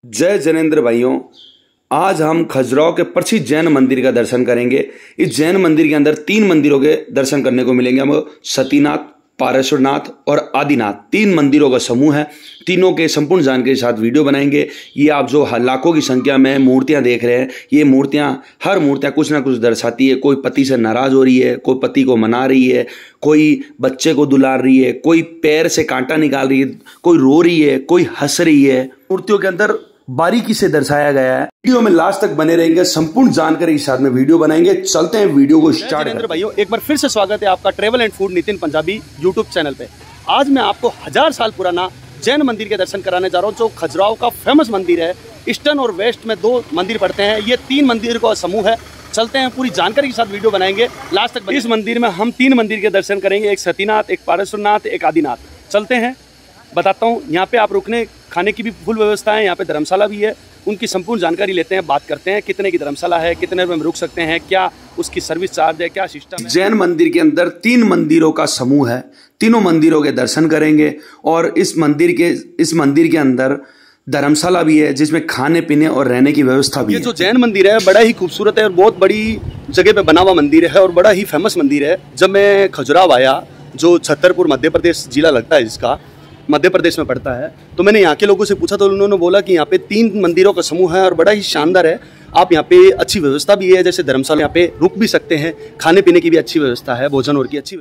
जय जैनेन्द्र भाइयों, आज हम खजुराहो के प्रसिद्ध जैन मंदिर का दर्शन करेंगे। इस जैन मंदिर के अंदर 3 मंदिरों के दर्शन करने को मिलेंगे। हम सतीनाथ, पारेश्वरनाथ और आदिनाथ 3 मंदिरों का समूह है। तीनों के संपूर्ण जानकारी के साथ वीडियो बनाएंगे। ये आप जो लाखों की संख्या में मूर्तियां देख रहे हैं, ये मूर्तियां हर मूर्तियां कुछ ना कुछ दर्शाती है। कोई पति से नाराज हो रही है, कोई पति को मना रही है, कोई बच्चे को दुलार रही है, कोई पैर से कांटा निकाल रही है, कोई रो रही है, कोई हंस रही है। मूर्तियों के अंदर बारीकी से दर्शाया गया है। वीडियो में लास्ट तक बने रहेंगे, संपूर्ण जानकारी के साथ में वीडियो बनाएंगे। चलते हैं वीडियो को स्टार्ट करते हैं। भाइयों, एक बार फिर से स्वागत है आपका travel and food Nitin Punjabi YouTube channel पे। आज मैं आपको 1000 साल पुराना जैन मंदिर के दर्शन कराने जा रहा हूँ, जो खजुराहो का फेमस मंदिर है। ईस्टर्न और वेस्ट में 2 मंदिर पड़ते हैं। ये 3 मंदिर का समूह है। चलते हैं, पूरी जानकारी के साथ वीडियो बनाएंगे, लास्ट तक। इस मंदिर में हम 3 मंदिर के दर्शन करेंगे, एक सतीनाथ, एक पारेश्वरनाथ, एक आदिनाथ। चलते हैं, बताता हूँ। यहाँ पे आप रुकने खाने की भी फुल व्यवस्था है। यहाँ पे धर्मशाला भी है। उनकी संपूर्ण जानकारी लेते हैं, बात करते हैं। कितने की धर्मशाला है, कितने रुपए में रुक सकते हैं, क्या उसकी सर्विस चार्ज है, क्या सिस्टम है। जैन मंदिर के अंदर 3 मंदिरों का समूह है। तीनों मंदिरों के दर्शन करेंगे और इस मंदिर के अंदर धर्मशाला भी है, जिसमें खाने पीने और रहने की व्यवस्था भी है। ये जो जैन मंदिर है बड़ा ही खूबसूरत है और बहुत बड़ी जगह पे बना हुआ मंदिर है और बड़ा ही फेमस मंदिर है। जब मैं खजुराहो आया, जो छतरपुर मध्य प्रदेश जिला लगता है, जिसका मध्य प्रदेश में पड़ता है, तो मैंने यहाँ के लोगों से पूछा तो उन्होंने बोला कि यहाँ पे 3 मंदिरों का समूह है और बड़ा ही शानदार है। आप यहाँ पे अच्छी व्यवस्था भी है, जैसे धर्मशाला, यहाँ पे रुक भी सकते हैं। खाने पीने की भी अच्छी व्यवस्था है, भोजन और की अच्छी।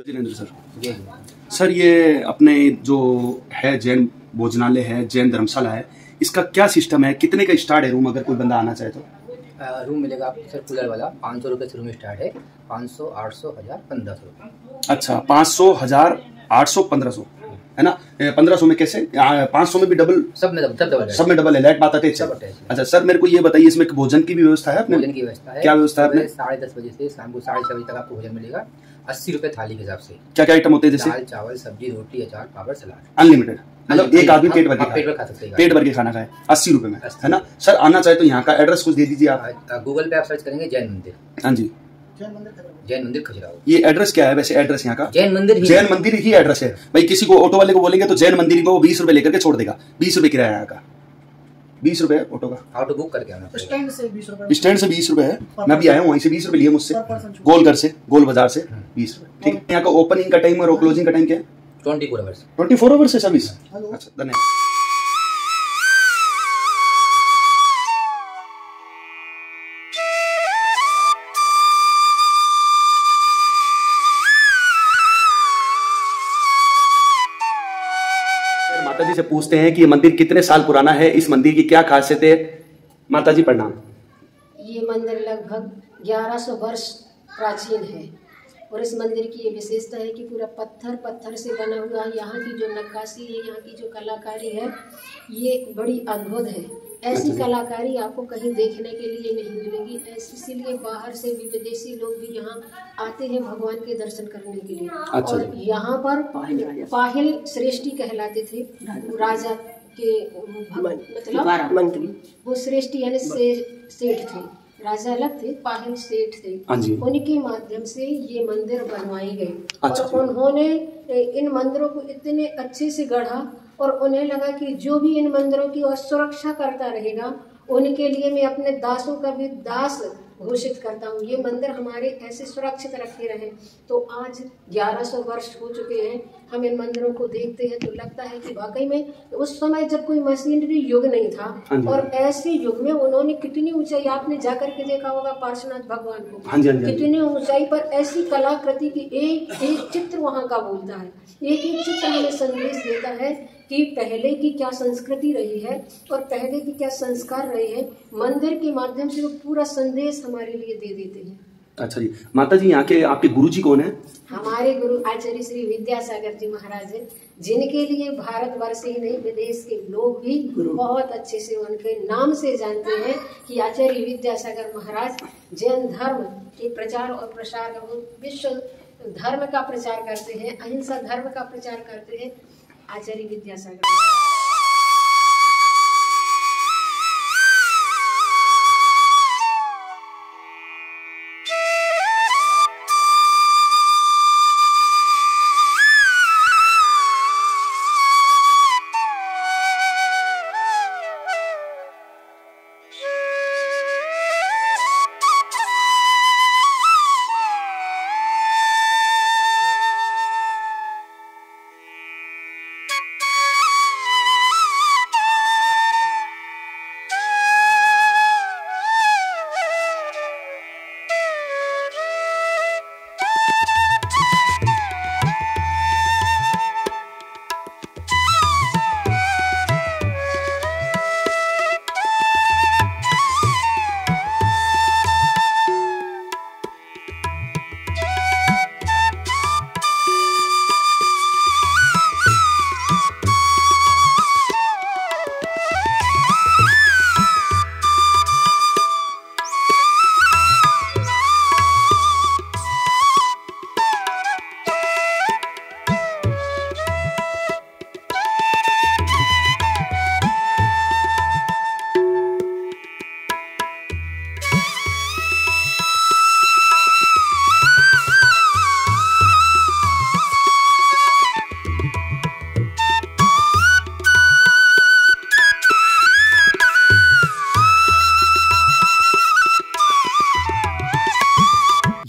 सर, ये अपने जो है जैन भोजनालय है, जैन धर्मशाला है, इसका क्या सिस्टम है? कितने का स्टार्ट है रूम, अगर कोई बंदा आना चाहे तो? रूम मिलेगा आपको सर कूलर वाला 500 रुपये से रूम स्टार्ट है। 500, 800, 1000, 1500 रुपये। अच्छा, 500, 1000, 800, 1500 है ना। 1500 में कैसे? 500 में भी डबल? सब में डबल है। लाइट बात आते हैं। अच्छा सर, मेरे को ये बताइए, इसमें भोजन की भी व्यवस्था है? अपने भोजन की व्यवस्था है। क्या व्यवस्था है अपने? 10:30 बजे से शाम को 6:30 बजे तक आपको भोजन मिलेगा। 80 रुपये थाली के हिसाब से। क्या क्या आइटम होते हैं? जैसे दाल, चावल, सब्जी, रोटी, अचार, पापड़, सलाद। अनलिमिटेड, मतलब एक आदमी पेट भर के खा सकते हैं। पेट भर के खाना खाए 80 रुपए में, है ना। सर, आना चाहे तो यहाँ का एड्रेस कुछ दे दीजिए आप। गूगल पे आप सर्च करेंगे जैन मंदिर। हाँ जी, जैन मंदिर खजुराहो। ये एड्रेस क्या है वैसे? एड्रेस यहाँ का जैन मंदिर ही एड्रेस है भाई। किसी को ऑटो वाले को बोलेंगे तो जैन मंदिर को 20 रुपए लेकर के छोड़ देगा। 20 रुपए किराया यहाँ का, 20 रुपए ऑटो का। ऑटो बुक करके आना। स्टैंड से 20 रुपए है। मैं भी आया हूँ, वहीं से 20 रुपए लिए मुझसे, गोलघर से, गोल बाजार से 20 रुपए। ठीक है। यहाँ का ओपनिंग का टाइम और क्लोजिंग का टाइम क्या है? 24 आवर्स। 24 आवर्स है सर्विस। अच्छा, धन्यवाद। माता जी से पूछते हैं कि ये मंदिर कितने साल पुराना है, इस मंदिर की क्या खासियत है। माता जी प्रणाम। ये मंदिर लगभग 1100 वर्ष प्राचीन है और इस मंदिर की ये विशेषता है कि पूरा पत्थर से बना हुआ है। यहाँ की जो नक्काशी है, यहाँ की जो कलाकारी है, ये बड़ी अद्भुत है। ऐसी कलाकारी आपको कहीं देखने के लिए नहीं मिलेगी। इसीलिए बाहर से भी विदेशी लोग भी यहाँ आते हैं भगवान के दर्शन करने के लिए। और यहाँ पर पाहिल श्रेष्ठी कहलाते थे, राजा के मतलब मंत्री। वो श्रेष्ठी यानी सेठ थे, राजा अलग थे, पाहिल सेठ थे। उनके माध्यम से ये मंदिर बनवाए गए। और उन्होंने इन मंदिरों को इतने अच्छे से गढ़ा और उन्हें लगा कि जो भी इन मंदिरों की सुरक्षा करता रहेगा, उनके लिए मैं अपने दासों का भी दास घोषित करता हूँ। ये मंदिर हमारे ऐसे सुरक्षित रखे रहे। तो आज 1100 वर्ष हो चुके हैं। हम इन मंदिरों को देखते हैं तो लगता है कि वाकई में उस समय जब कोई मशीनरी युग नहीं था, और ऐसे युग में उन्होंने कितनी ऊंचाई, आपने जाकर के देखा होगा पार्श्वनाथ भगवान को, कितनी ऊंचाई पर ऐसी कलाकृति की एक एक चित्र वहाँ का बोलता है। एक एक चित्र हमें संदेश देता है कि पहले की क्या संस्कृति रही है और पहले की क्या संस्कार रहे हैं। मंदिर के माध्यम से वो पूरा संदेश हमारे लिए दे देते हैं। अच्छा जी, माता जी, यहाँ के आपके गुरु जी कौन है? हमारे गुरु आचार्य श्री विद्यासागर जी महाराज है, जिनके लिए भारत वर्ष ही नहीं विदेश के लोग भी बहुत अच्छे से उनके नाम से जानते हैं कि आचार्य विद्यासागर महाराज जैन धर्म के प्रचार और प्रसार का, विश्व धर्म का प्रचार करते हैं, अहिंसा धर्म का प्रचार करते हैं आचार्य विद्यासागर।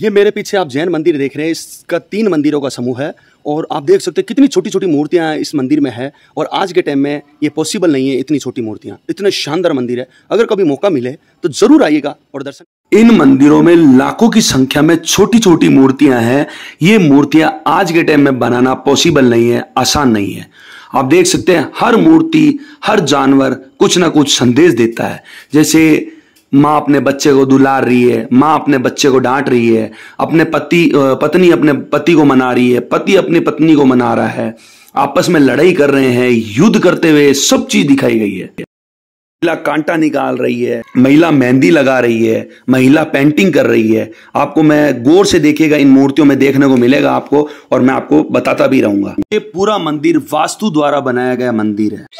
ये मेरे पीछे आप जैन मंदिर देख रहे हैं, इसका 3 मंदिरों का समूह है और आप देख सकते हैं कितनी छोटी छोटी मूर्तियां इस मंदिर में है। और आज के टाइम में ये पॉसिबल नहीं है, इतनी छोटी मूर्तियां, इतने शानदार मंदिर है। अगर कभी मौका मिले तो जरूर आइएगा और दर्शन। इन मंदिरों में लाखों की संख्या में छोटी छोटी मूर्तियां हैं। ये मूर्तियां आज के टाइम में बनाना पॉसिबल नहीं है, आसान नहीं है। आप देख सकते हैं हर मूर्ति, हर जानवर कुछ ना कुछ संदेश देता है। जैसे माँ अपने बच्चे को दुलार रही है, माँ अपने बच्चे को डांट रही है, पत्नी अपने पति को मना रही है, पति अपनी पत्नी को मना रहा है, आपस में लड़ाई कर रहे हैं, युद्ध करते हुए, सब चीज दिखाई गई है। महिला कांटा निकाल रही है, महिला मेहंदी लगा रही है, महिला पेंटिंग कर रही है। आपको मैं गौर से देखिएगा, इन मूर्तियों में देखने को मिलेगा आपको, और मैं आपको बताता भी रहूंगा। ये पूरा मंदिर वास्तु द्वारा बनाया गया मंदिर है।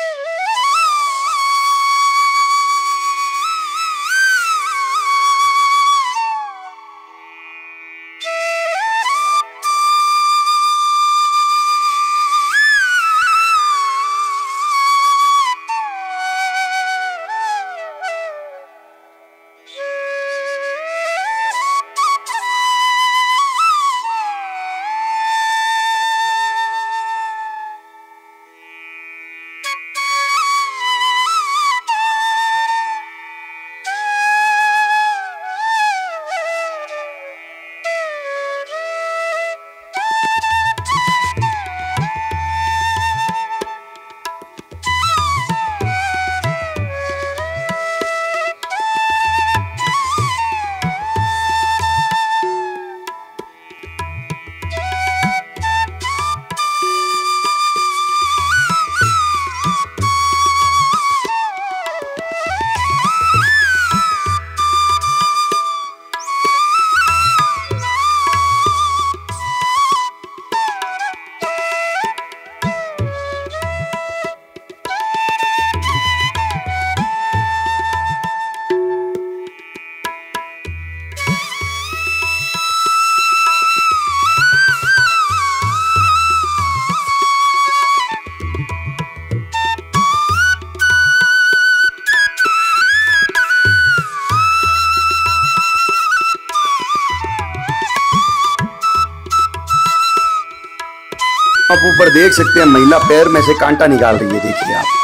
आप ऊपर देख सकते हैं महिला पैर में से कांटा निकाल रही है, देखिए आप।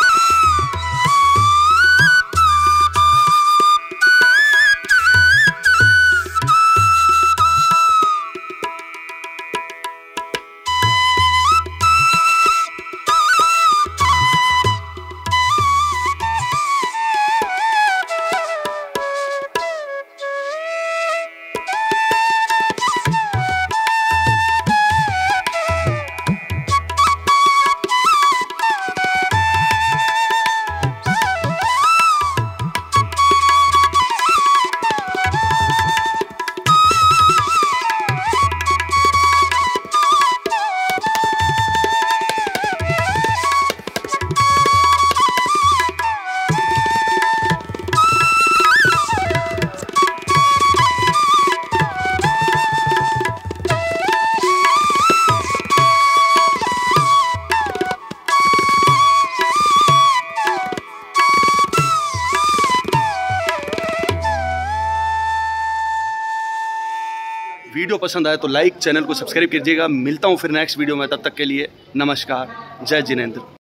वीडियो पसंद आए तो लाइक, चैनल को सब्सक्राइब कीजिएगा। मिलता हूँ फिर नेक्स्ट वीडियो में, तब तक के लिए नमस्कार, जय जिनेंद्र।